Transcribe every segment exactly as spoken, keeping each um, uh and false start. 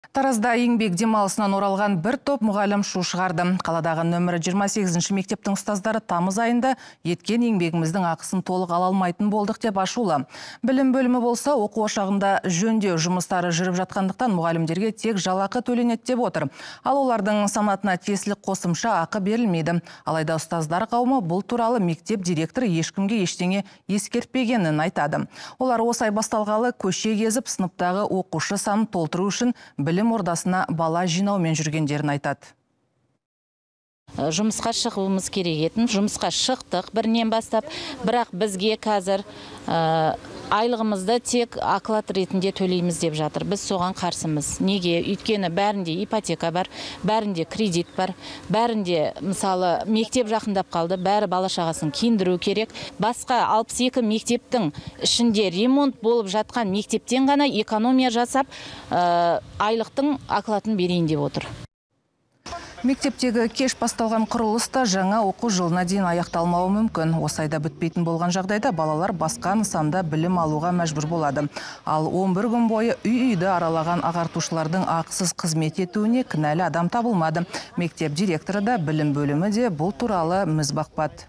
Таразда еңбек демалысынан оралған бір топ мұғалім шу шығарды. Қаладағы нөмірі жиырма сегізінші мектептің ұстаздары тамыз айында еткен еңбегіміздің ақысын толық ала алмайтын болдық деп ашулы. Білім бөлімі болса, оқу ошағында жөндеу жұмыстары жүріп жатқандықтан мұғалімдерге тек жалақы төленеді деп отыр. Ал олардың санатына тиесілі қосымша ақы берілмейді. Алайда ұстаздар қауымы бұл туралы мектеп директоры ешкімге ештеңе ескертпегенін айтады. Олар осы ай басталғалы көше кезіп, сыныптағы оқушы санын толтыру үшін білім ордасына бала жинаумен жүргендерін айтады. Жұмысқа шығуымыз керек етін, жұмысқа шықтық бірінен бастап, бірақ бізге қазір ә, айлығымызды тек оклад ретінде төлейміз деп жатыр. Біз соған қарсымыз. Неге? Өйткені бәрінде ипотека бар, бәрінде кредит бар, бәрінде мысалы мектеп жақындап қалды, бәрі бала шағасын киіндіру керек. Басқа алпыс екі мектептің ішінде ремонт болып жатқан мектептен ғана экономия жасап, ә, айлықтың окладын берейін деп отыр. Мектептегі кеш басталған құрылыста жаңа оқу жылына дейін аяқталмауы мүмкін. Осы айда бітпейтін болған жағдайда балалар басқа нысанда білім алуға мәжбүр болады. Ал он бір күн бойы үй-үйді аралаған ағартушылардың ақысыз қызмет етуіне кінәлі адам табылмады. Мектеп директоры да білім бөлімі де бұл туралы міз бақпады.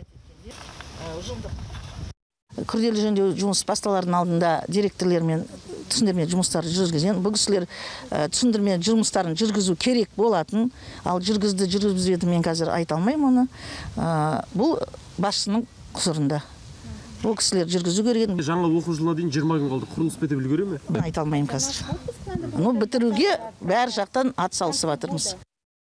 Күрделі жөндеу жұмыс басталардың алдында директорлермен түсіндірме жұмыстары жүргізген. Бұл кісілер түсіндірме жұмыстарын жүргізу керек болатын. Ал жүргізді, жүргізбеді, мен қазір айта алмаймын оны. Бұл басшының құзырында. Бұл кісілер жүргізу керек. Жаңа оқу жылына дейін жиырма күн қалды. Құрылыс бітіп үлгере ме? Айта алмаймын қазір. Ну, бітіруге бәр жақтан ат салысып жатырмыз.